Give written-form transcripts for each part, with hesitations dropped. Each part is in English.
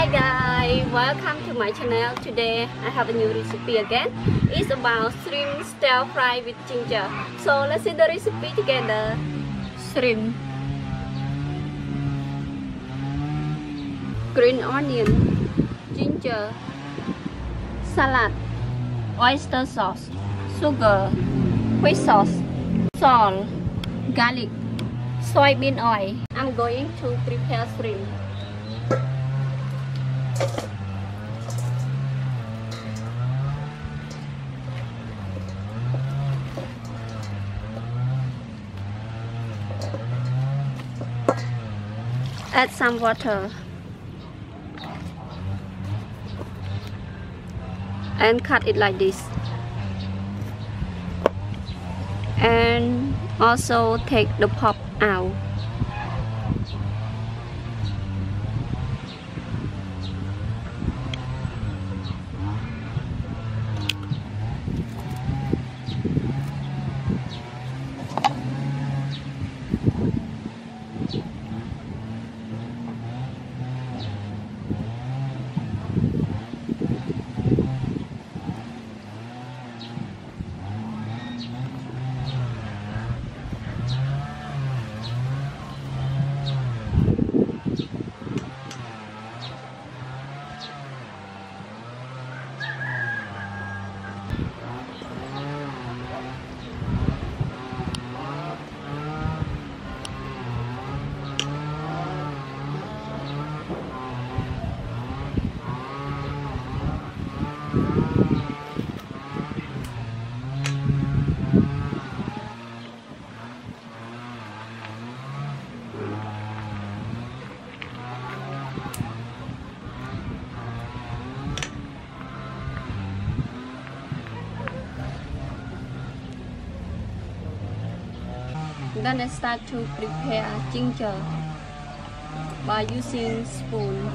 Hi guys, welcome to my channel. Today I have a new recipe again. It's about shrimp stir fry with ginger. So let's see the recipe together. Shrimp, green onion, ginger, salad, oyster sauce, sugar, fish sauce, salt, garlic, soybean oil. I'm going to prepare shrimp. Add some water and cut it like this, and also take the pulp out. Then I start to prepare ginger by using spoon.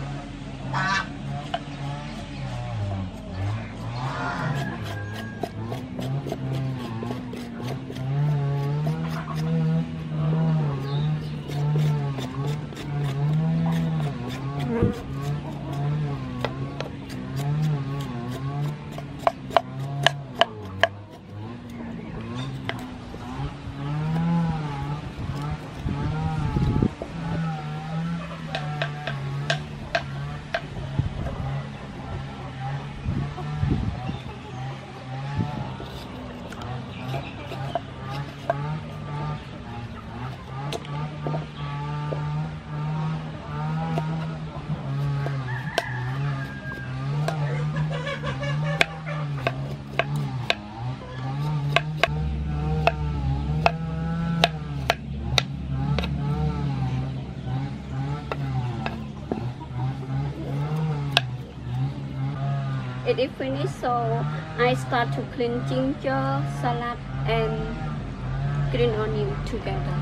It is finished, so I start to clean ginger, salad and green onion together.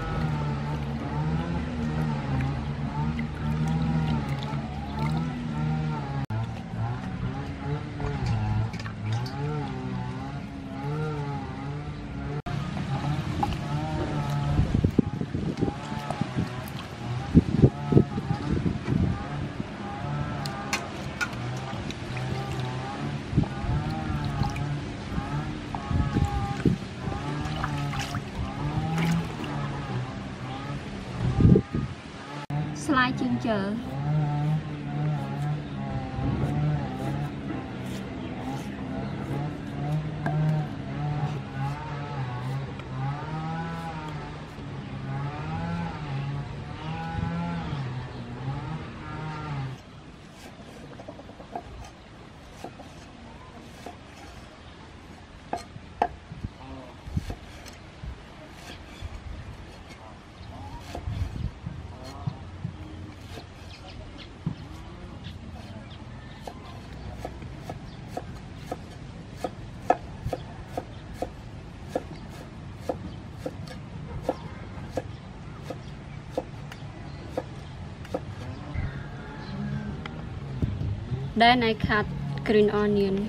Slice ginger, then I cut green onion.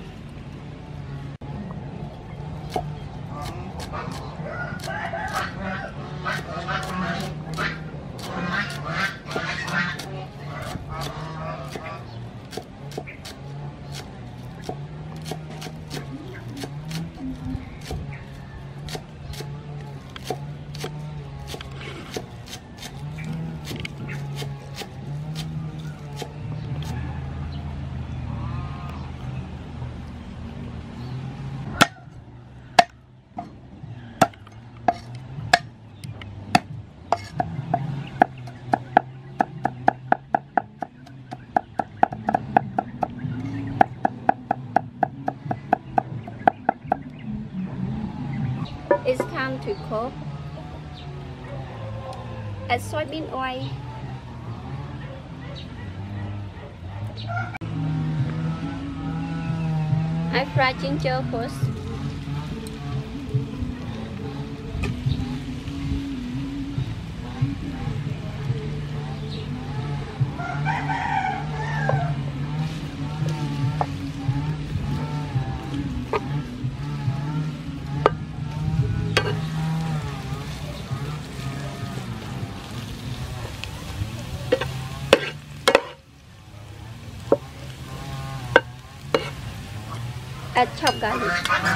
to cook. Add soybean oil. I fry ginger first. Add chopped garlic.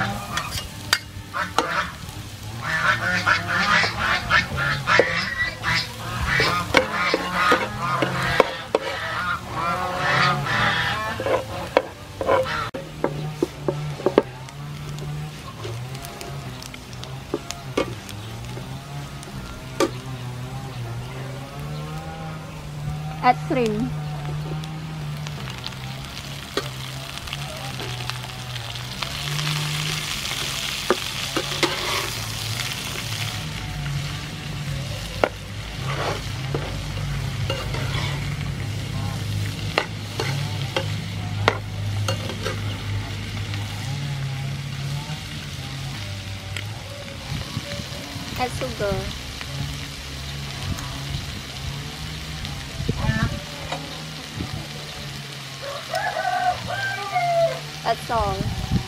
Add shrimp. Add sugar. Add salt.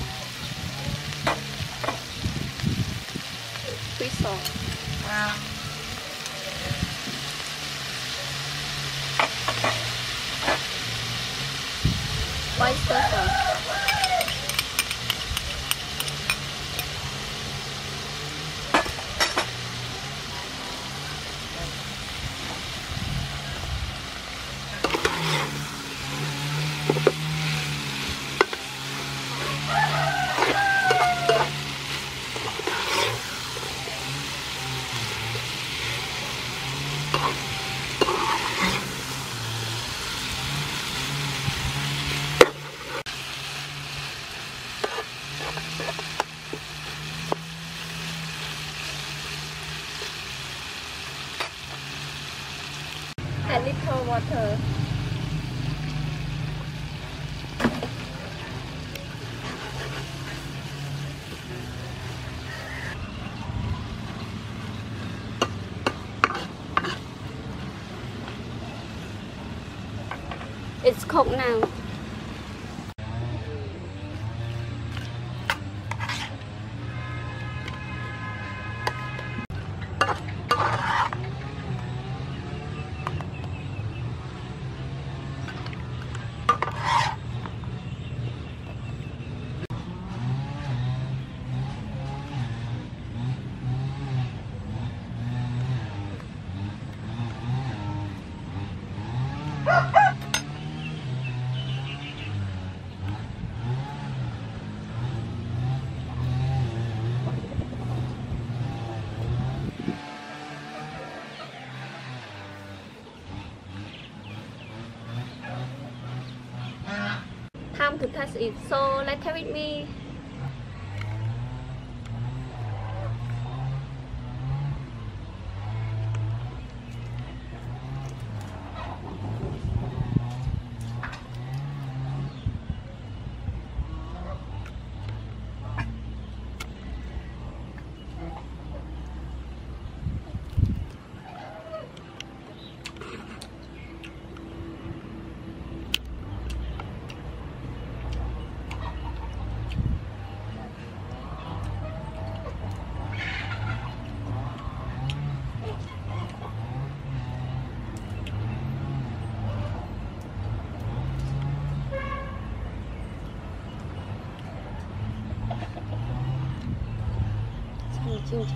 Sweet salt. Oyster sauce. A little water. It's cooked now. Time to test it, so let's have with me. Ginger.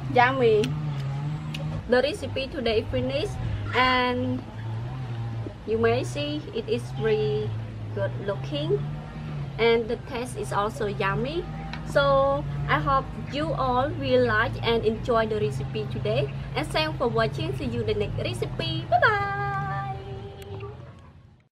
yummy. The recipe today finished, and you may see it is very good looking, and the taste is also yummy. So I hope you all will like and enjoy the recipe today, and thanks for watching. See you in the next recipe. Bye bye.